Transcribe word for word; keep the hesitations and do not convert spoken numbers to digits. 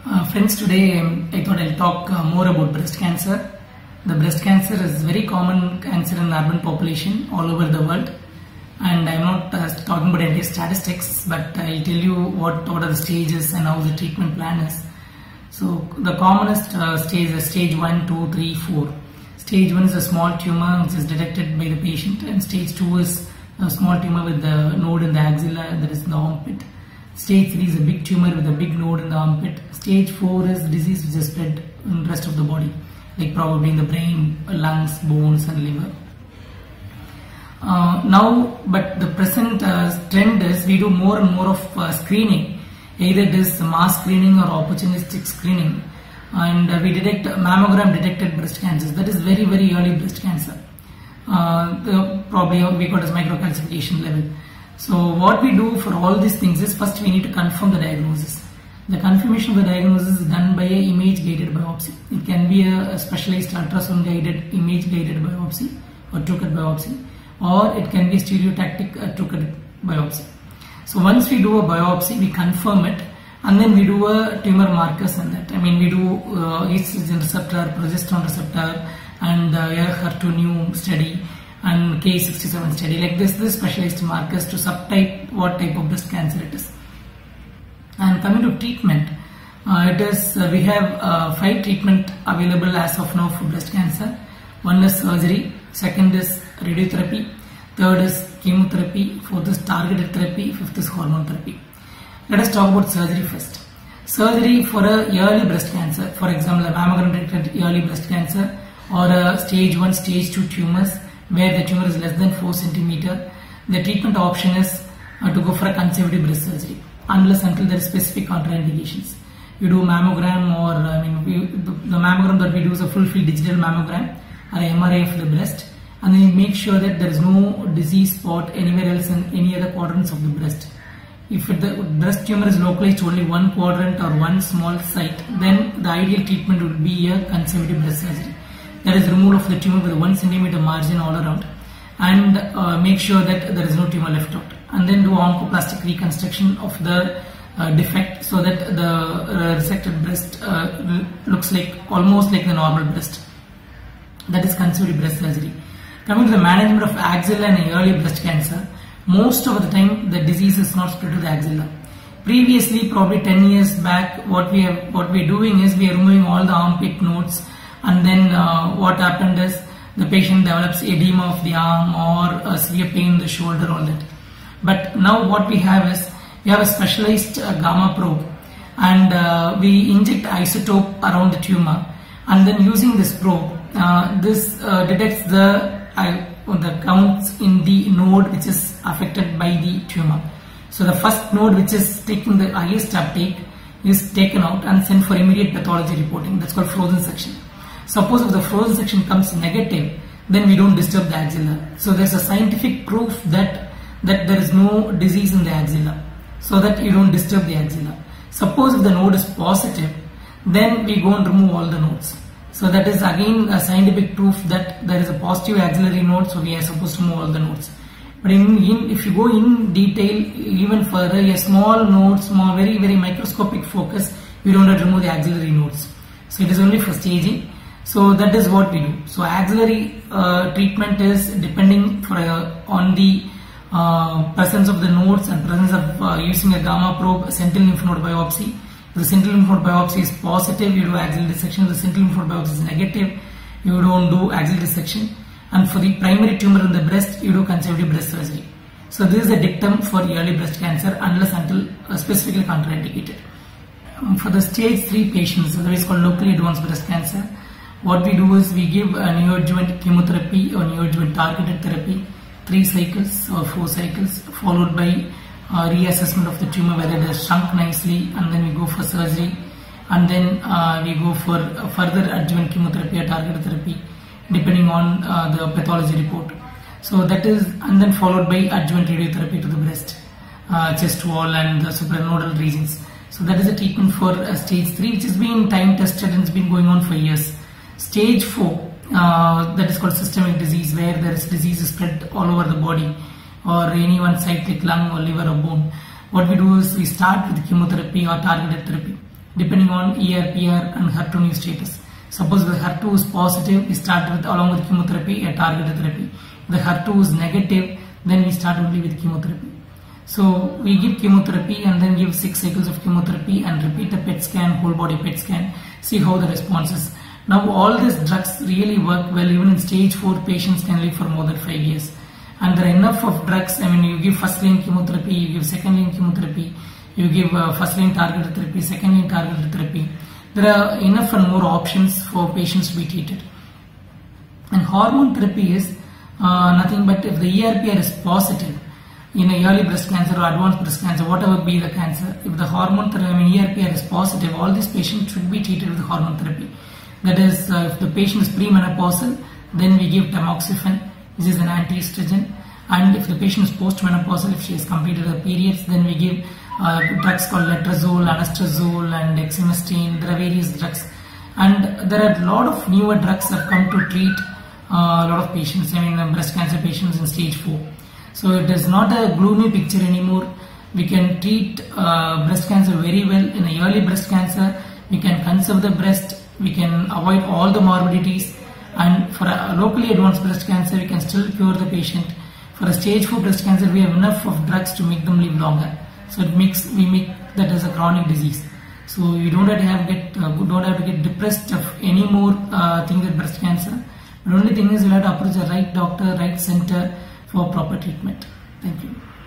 Uh, friends, today um, I thought I'll talk uh, more about breast cancer. The breast cancer is very common cancer in the urban population all over the world, and I'm not uh, talking about any statistics, but I'll tell you what, what are the stages and how the treatment plan is. So the commonest uh, stage is stage one, two, three, four. Stage one is a small tumor which is detected by the patient, and stage two is a small tumor with the node in the axilla, that is in the armpit. Stage three is a big tumor with a big node in the armpit. Stage four is disease which is spread in the rest of the body, like probably in the brain, lungs, bones and liver. Uh, now, but the present uh, trend is we do more and more of uh, screening. Either it is mass screening or opportunistic screening. And uh, we detect mammogram detected breast cancers. That is very, very early breast cancer. Uh, the, probably we got as microcalcification level. So what we do for all these things is first we need to confirm the diagnosis. The confirmation of the diagnosis is done by a image guided biopsy. It can be a, a specialized ultrasound guided image guided biopsy or true-cut biopsy, or it can be a stereotactic uh, true-cut biopsy. So once we do a biopsy, we confirm it, and then we do a tumor markers on that. I mean, we do uh, estrogen receptor, progesterone receptor, and uh, H E R two new study, and K sixty-seven study. Like this, this specialized markers to subtype what type of breast cancer it is. And coming to treatment, uh, it is uh, we have uh, five treatment available as of now for breast cancer. One is surgery, second is radiotherapy, third is chemotherapy, fourth is targeted therapy, fifth is hormone therapy. Let us talk about surgery first. Surgery for a early breast cancer, for example, a mammogram detected early breast cancer, or a stage one, stage two tumors where the tumor is less than four centimeter. The treatment option is uh, to go for a conservative breast surgery, unless until there is specific contraindications. You do mammogram, or I mean, we, the, the mammogram that we do is a full field digital mammogram or M R I of the breast, and then you make sure that there is no disease spot anywhere else in any other quadrants of the breast. If the breast tumor is localized to only one quadrant or one small site, then the ideal treatment would be a conservative breast surgery. That is removal of the tumor with a one centimeter margin all around, and uh, make sure that there is no tumor left out, and then do oncoplastic reconstruction of the uh, defect so that the uh, resected breast uh, looks like almost like the normal breast. That is conservative breast surgery. Coming to the management of axilla and early breast cancer, most of the time the disease is not spread to the axilla. Previously, probably ten years back, what we have, what we are doing is we are removing all the armpit nodes, and then uh, what happened is the patient develops edema of the arm or a severe pain in the shoulder, all that. But now what we have is we have a specialized uh, gamma probe, and uh, we inject isotope around the tumor, and then using this probe, uh, this uh, detects the uh, the counts in the node which is affected by the tumor. So the first node which is taking the highest uptake is taken out and sent for immediate pathology reporting. That's called frozen section. Suppose if the frozen section comes negative, then we don't disturb the axilla. So there's a scientific proof that that there is no disease in the axilla, so that you don't disturb the axilla. Suppose if the node is positive, then we go and remove all the nodes. So that is again a scientific proof that there is a positive axillary node, so we are supposed to remove all the nodes. But in, in, if you go in detail even further, a small node, small, very very microscopic focus, we don't have to remove the axillary nodes. So it is only for staging. So that is what we do. So axillary uh, treatment is depending for uh, on the uh, presence of the nodes and presence of uh, using a gamma probe, sentinel lymph node biopsy. If the sentinel lymph node biopsy is positive, you do axillary dissection. If the sentinel lymph node biopsy is negative, you don't do axillary dissection. And for the primary tumor in the breast, you do conservative breast surgery. So this is the dictum for early breast cancer, unless until uh, specifically contraindicated. Um, for the stage three patients, otherwise called locally advanced breast cancer, what we do is we give a neoadjuvant chemotherapy or neoadjuvant targeted therapy, three cycles or four cycles, followed by uh, reassessment of the tumor whether it has shrunk nicely, and then we go for surgery, and then uh, we go for uh, further adjuvant chemotherapy or targeted therapy depending on uh, the pathology report. So that is, and then followed by adjuvant radiotherapy to the breast, uh, chest wall and the supranodal regions. So that is the treatment for uh, stage three, which has been time tested and it's been going on for years. Stage four, uh, that is called systemic disease, where there is disease is spread all over the body or any one site like lung or liver or bone. What we do is we start with chemotherapy or targeted therapy. depending on E R, P R and H E R two new status. Suppose the H E R two is positive, we start with along with chemotherapy a targeted therapy. If the H E R two is negative, then we start only with chemotherapy. So we give chemotherapy and then give six cycles of chemotherapy and repeat the P E T scan, whole body P E T scan, see how the response is. Now all these drugs really work well. Even in stage four patients can live for more than five years. And there are enough of drugs. I mean, you give first line chemotherapy, you give second line chemotherapy, you give uh, first line targeted therapy, second line targeted therapy. There are enough and more options for patients to be treated. And hormone therapy is uh, nothing but if the E R P R is positive in a early breast cancer or advanced breast cancer, whatever be the cancer, if the hormone therapy, I mean E R P R is positive, all these patients should be treated with hormone therapy. That is, uh, if the patient is premenopausal, then we give tamoxifen, which is an anti-estrogen. And if the patient is postmenopausal, if she has completed her periods, then we give uh, drugs called letrozole, anastrozole and exemestane. There are various drugs. And there are a lot of newer drugs that have come to treat uh, a lot of patients, I mean uh, breast cancer patients in stage four. So it is not a gloomy picture anymore. We can treat uh, breast cancer very well. In a early breast cancer, we can conserve the breast, we can avoid all the morbidities, and for a locally advanced breast cancer, we can still cure the patient. For a stage four breast cancer, we have enough of drugs to make them live longer. So it makes we make that as a chronic disease. So you don't have to have get uh, don't have to get depressed of any more uh, things with breast cancer. The only thing is you have to approach the right doctor, right center for proper treatment. Thank you.